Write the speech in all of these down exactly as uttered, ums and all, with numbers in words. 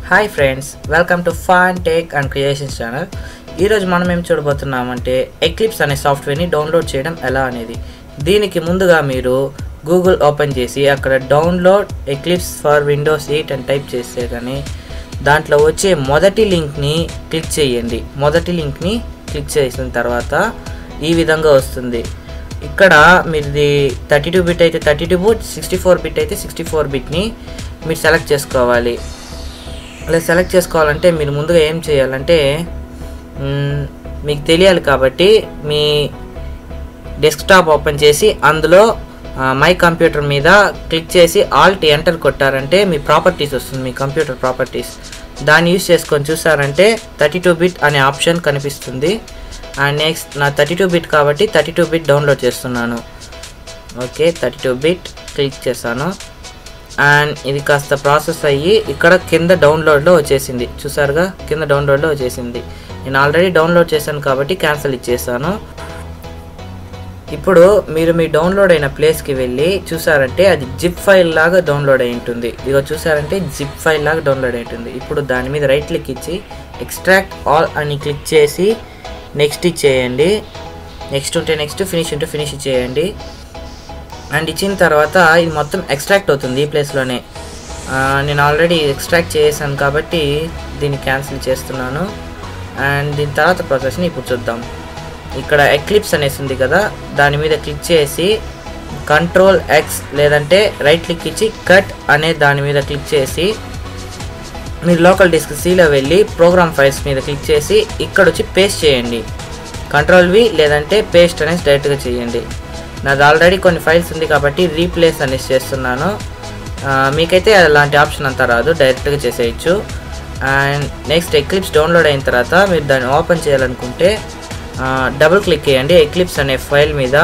Hi friends, welcome to fun tech and creations channel. ఈరోజు మనం ఏం చూడబోతున్నామంటే ఎక్లిప్స్ అనే సాఫ్ట్వేర్ని డౌన్లోడ్ చేయడం ఎలా అనేది. దీనికి ముందుగా మీరు గూగుల్ ఓపెన్ చేసి అక్కడ download Eclipse for Windows eight అని టైప్ చేస్తే కానీ దాంట్లో వచ్చే మొదటి లింక్ని క్లిక్ చేయండి. మొదటి లింక్ని క్లిక్ చేసిన తర్వాత ఈ విధంగా వస్తుంది. ఇక్కడ మీది థర్టీ టూ బిట్ అయితే thirty two bit, sixty four bit అయితే సిక్స్టీ ఫోర్ బిట్ని మీరు సెలెక్ట్ చేసుకోవాలి. అలా సెలెక్ట్ చేసుకోవాలంటే మీరు ముందుగా ఏం చేయాలంటే మీకు తెలియాలి కాబట్టి మీ డెస్క్టాప్ ఓపెన్ చేసి అందులో మై కంప్యూటర్ మీద క్లిక్ చేసి ఆల్ట్ ఎంటర్ కొట్టారంటే మీ ప్రాపర్టీస్ వస్తుంది, మీ కంప్యూటర్ ప్రాపర్టీస్. దాన్ని యూజ్ చేసుకొని చూసారంటే థర్టీ టూ బిట్ అనే ఆప్షన్ కనిపిస్తుంది. అండ్ నెక్స్ట్ నా థర్టీ టూ బిట్ కాబట్టి థర్టీ టూ బిట్ డౌన్లోడ్ చేస్తున్నాను. Okay, thirty two bit click చేశాను. అండ్ ఇది కాస్త ప్రాసెస్ అయ్యి ఇక్కడ కింద డౌన్లోడ్లో వచ్చేసింది. చూసారుగా, కింద డౌన్లోడ్లో వచ్చేసింది. నేను ఆల్రెడీ డౌన్లోడ్ చేశాను కాబట్టి క్యాన్సిల్ ఇచ్చేసాను. ఇప్పుడు మీరు మీ డౌన్లోడ్ అయిన ప్లేస్కి వెళ్ళి చూసారంటే అది జిప్ ఫైల్ లాగా డౌన్లోడ్ అయి ఉంటుంది. ఇదిగో చూసారంటే జిప్ ఫైల్ లాగా డౌన్లోడ్ అయి ఉంటుంది. ఇప్పుడు దాని మీద రైట్ క్లిక్ ఇచ్చి ఎక్స్ట్రాక్ట్ ఆల్ అని క్లిక్ చేసి నెక్స్ట్ ఇచ్చేయండి. నెక్స్ట్ ఉంటే నెక్స్ట్, ఫినిష్ ఉంటే ఫినిష్ ఇచ్చేయండి. అండ్ ఇచ్చిన తర్వాత ఇది మొత్తం ఎక్స్ట్రాక్ట్ అవుతుంది ఈ ప్లేస్లోనే. నేను ఆల్రెడీ ఎక్స్ట్రాక్ట్ చేసాను కాబట్టి దీన్ని క్యాన్సిల్ చేస్తున్నాను. అండ్ దీని తర్వాత ప్రాసెస్ని ఇప్పుడు చూద్దాం. ఇక్కడ ఎక్లిప్స్ అనేసి ఉంది కదా, దాని మీద క్లిక్ చేసి కంట్రోల్ ఎక్స్ లేదంటే రైట్ క్లిక్ ఇచ్చి కట్ అనే దాని మీద క్లిక్ చేసి మీరు లోకల్ డిస్క్ సిలో వెళ్ళి ప్రోగ్రామ్ ఫైల్స్ మీద క్లిక్ చేసి ఇక్కడ వచ్చి పేస్ట్ చేయండి. కంట్రోల్ వి లేదంటే పేస్ట్ అనేసి డైరెక్ట్గా చేయండి. నాది ఆల్రెడీ కొన్ని ఫైల్స్ ఉంది కాబట్టి రీప్లేస్ అనేసి చేస్తున్నాను. మీకైతే అలాంటి ఆప్షన్ అంతా రాదు, డైరెక్ట్గా చేసేయచ్చు. అండ్ నెక్స్ట్ ఎక్లిప్స్ డౌన్లోడ్ అయిన తర్వాత మీరు దాన్ని ఓపెన్ చేయాలనుకుంటే డబుల్ క్లిక్ చేయండి ఎక్లిప్స్ అనే ఫైల్ మీద.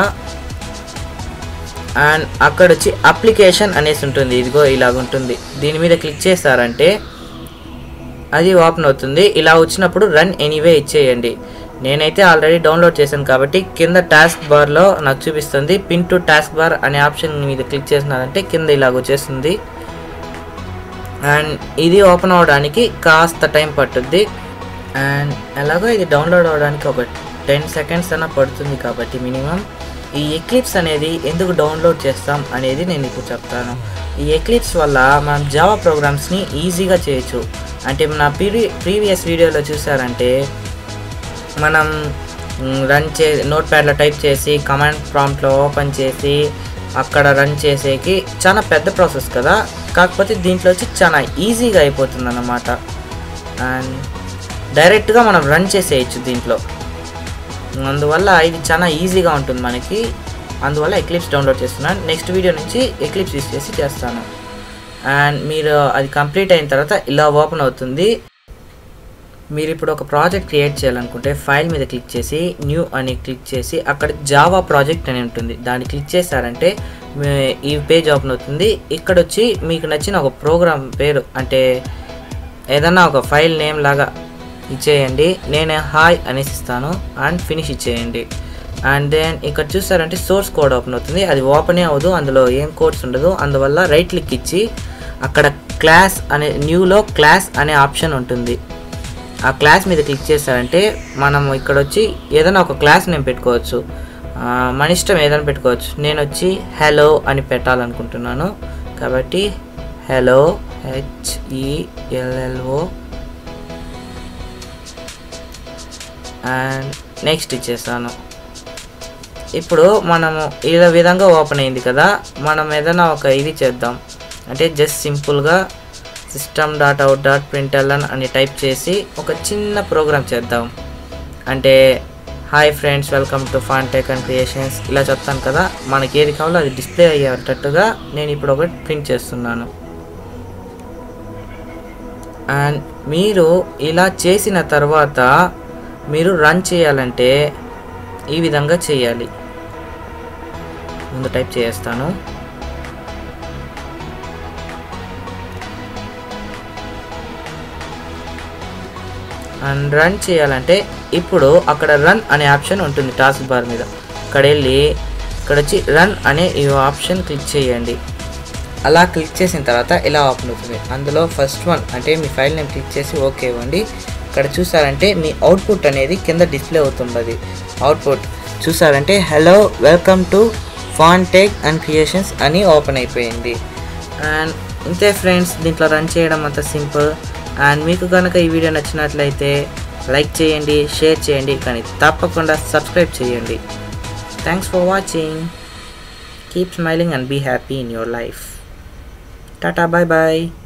అండ్ అక్కడ వచ్చి అప్లికేషన్ అనేసి ఉంటుంది, ఇదిగో ఇలాగ ఉంటుంది. దీని మీద క్లిక్ చేస్తారంటే అది ఓపెన్ అవుతుంది. ఇలా వచ్చినప్పుడు రన్ ఎనీవే ఇచ్చేయండి. నేనైతే ఆల్రెడీ డౌన్లోడ్ చేశాను కాబట్టి కింద టాస్క్ బార్లో నాకు చూపిస్తుంది పిన్ టు టాస్క్ బార్ అనే ఆప్షన్ మీద క్లిక్ చేసినారంటే కింద ఇలాగ వచ్చేస్తుంది. అండ్ ఇది ఓపెన్ అవ్వడానికి కాస్త టైం పట్టుద్ది. అండ్ ఎలాగో ఇది డౌన్లోడ్ అవ్వడానికి ఒక టెన్ సెకండ్స్ అయినా పడుతుంది కాబట్టి మినిమం. ఈ ఎక్లిప్స్ అనేది ఎందుకు డౌన్లోడ్ చేస్తాం అనేది నేను ఇప్పుడు చెప్తాను. ఈ ఎక్లిప్స్ వల్ల మనం జావా ప్రోగ్రామ్స్ని ఈజీగా చేయొచ్చు. అంటే నా ప్రీ ప్రీవియస్ వీడియోలో చూసారంటే మనం రన్ చే నోట్ ప్యాడ్లో టైప్ చేసి కమాండ్ ప్రాంప్ట్లో ఓపెన్ చేసి అక్కడ రన్ చేసేకి చాలా పెద్ద ప్రాసెస్ కదా, కాకపోతే దీంట్లో వచ్చి చాలా ఈజీగా అయిపోతుంది అన్నమాట. అండ్ డైరెక్ట్గా మనం రన్ చేసేయచ్చు దీంట్లో. అందువల్ల ఇది చాలా ఈజీగా ఉంటుంది మనకి. అందువల్ల ఎక్లిప్స్ డౌన్లోడ్ చేస్తున్నాను. నెక్స్ట్ వీడియో నుంచి ఎక్లిప్స్ యూస్ చేసి చేస్తాను. అండ్ మీరు అది కంప్లీట్ అయిన తర్వాత ఇలా ఓపెన్ అవుతుంది. మీరు ఇప్పుడు ఒక ప్రాజెక్ట్ క్రియేట్ చేయాలనుకుంటే ఫైల్ మీద క్లిక్ చేసి న్యూ అని క్లిక్ చేసి అక్కడ జావా ప్రాజెక్ట్ అని ఉంటుంది, దాన్ని క్లిక్ చేశారంటే ఈ పేజ్ ఓపెన్ అవుతుంది. ఇక్కడ వచ్చి మీకు నచ్చిన ఒక ప్రోగ్రామ్ పేరు అంటే ఏదన్నా ఒక ఫైల్ నేమ్ లాగా ఇచ్చేయండి. నేను హాయ్ అనేసి ఇస్తాను అండ్ ఫినిష్ ఇచ్చేయండి. అండ్ దెన్ ఇక్కడ చూసారంటే సోర్స్ కోడ్ ఓపెన్ అవుతుంది. అది ఓపెనే అవ్వదు, అందులో ఏం కోడ్స్ ఉండదు. అందువల్ల రైట్ క్లిక్ ఇచ్చి అక్కడ క్లాస్ అనే న్యూలో క్లాస్ అనే ఆప్షన్ ఉంటుంది. ఆ క్లాస్ మీద క్లిక్ చేస్తారంటే మనం ఇక్కడ వచ్చి ఏదైనా ఒక క్లాస్ నేను పెట్టుకోవచ్చు. మన ఇష్టం ఏదైనా పెట్టుకోవచ్చు. నేను వచ్చి హలో అని పెట్టాలనుకుంటున్నాను కాబట్టి హలో హెచ్ఈఎల్ఎల్ఓ అండ్ నెక్స్ట్ ఇచ్చేస్తాను. ఇప్పుడు మనము ఈ విధంగా ఓపెన్ అయింది కదా, మనం ఏదైనా ఒక ఇది చేద్దాం. అంటే జస్ట్ సింపుల్గా system dot out dot println అని టైప్ చేసి ఒక చిన్న ప్రోగ్రామ్ చేద్దాం. అంటే hi friends, welcome to fun tech and creations ఇలా చెప్తాను కదా. మనకి ఏది కావాలో అది డిస్ప్లే అయ్యేటట్టుగా నేను ఇప్పుడు ఒకటి ప్రింట్ చేస్తున్నాను. అండ్ మీరు ఇలా చేసిన తర్వాత మీరు రన్ చేయాలంటే ఈ విధంగా చేయాలి. ముందు టైప్ చేస్తాను. అండ్ రన్ చేయాలంటే ఇప్పుడు అక్కడ రన్ అనే ఆప్షన్ ఉంటుంది టాస్క్ బార్ మీద. అక్కడ వెళ్ళి ఇక్కడ వచ్చి రన్ అనే ఈ ఆప్షన్ క్లిక్ చేయండి. అలా క్లిక్ చేసిన తర్వాత ఇలా ఓపెన్ అవుతుంది. అందులో ఫస్ట్ వన్ అంటే మీ ఫైల్ నేమ్ క్లిక్ చేసి ఓకే ఇవ్వండి. ఇక్కడ చూసారంటే మీ అవుట్పుట్ అనేది కింద డిస్ప్లే అవుతుంది. అవుట్పుట్ చూసారంటే hello welcome to fun tech and creations అని ఓపెన్ అయిపోయింది. అండ్ ఇంతే ఫ్రెండ్స్, దీంట్లో రన్ చేయడం అంత సింపుల్. అండ్ మీకు కనుక ఈ వీడియో నచ్చినట్లయితే లైక్ చేయండి, షేర్ చేయండి, కానీ తప్పకుండా సబ్స్క్రైబ్ చేయండి. Thanks for watching. Keep smiling and be happy in your life. Tata, bye bye.